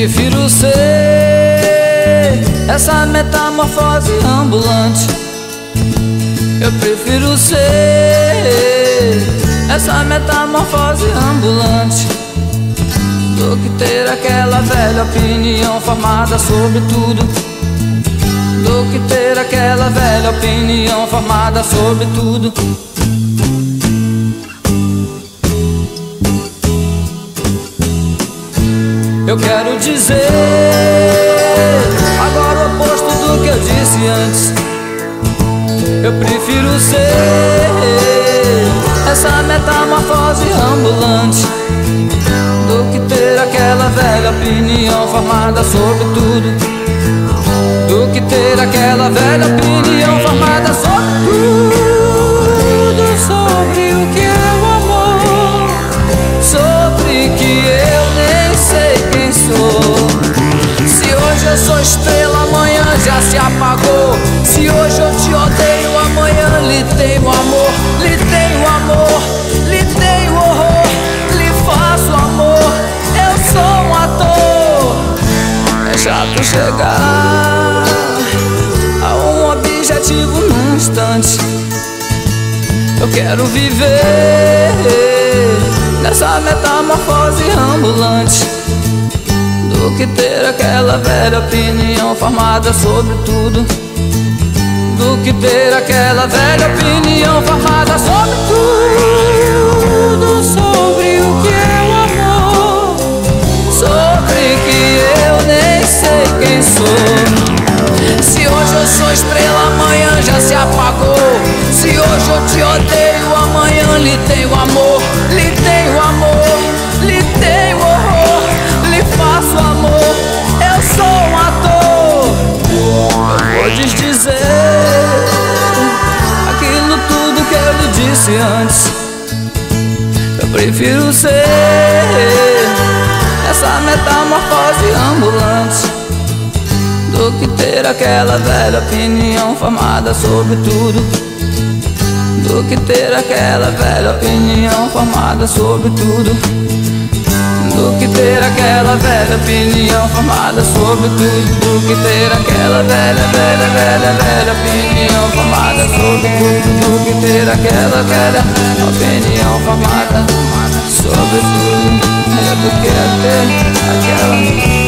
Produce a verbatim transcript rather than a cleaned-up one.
prefiro ser essa metamorfose ambulante. Eu prefiro ser essa metamorfose ambulante do que ter aquela velha opinião formada sobre tudo. Do que ter aquela velha opinião formada sobre tudo. Eu quero dizer agora o oposto do que eu disse antes. Eu prefiro ser essa metamorfose ambulante do que ter aquela velha opinião formada sobre tudo. Do que ter aquela velha opinião formada sobre tudo. Sobre o que é o amor, sobre que eu nem sei quem sou. Se hoje eu sou estrela, amanhã já se apagou. Se hoje eu te odeio, amanhã lhe tenho amor. Lhe tenho amor, lhe tenho horror, lhe faço amor. Eu sou um ator. É chato chegar a um objetivo num instante. Eu quero viver nessa metamorfose ambulante do que ter aquela velha opinião formada sobre tudo. Do que ter aquela velha opinião formada sobre tudo. Sobre o que é o amor, sobre que eu nem sei quem sou. Se hoje eu sou estrela, amanhã já se apagou. Se hoje eu te odeio, amanhã lhe tenho amor. Lhe tenho amor, lhe tenho horror, lhe faço amor. Eu sou um ator. Não podes dizer aquilo tudo que eu lhe disse antes. Eu prefiro ser essa metamorfose ambulante do que ter aquela velha opinião formada sobre tudo. Do que ter aquela velha opinião formada sobre tudo. Do que ter aquela velha opinião formada sobre tudo. Do que ter aquela velha, velha, velha, velha opinião formada sobre tudo. Do que ter aquela velha opinião formada sobre tudo. É do que ter aquela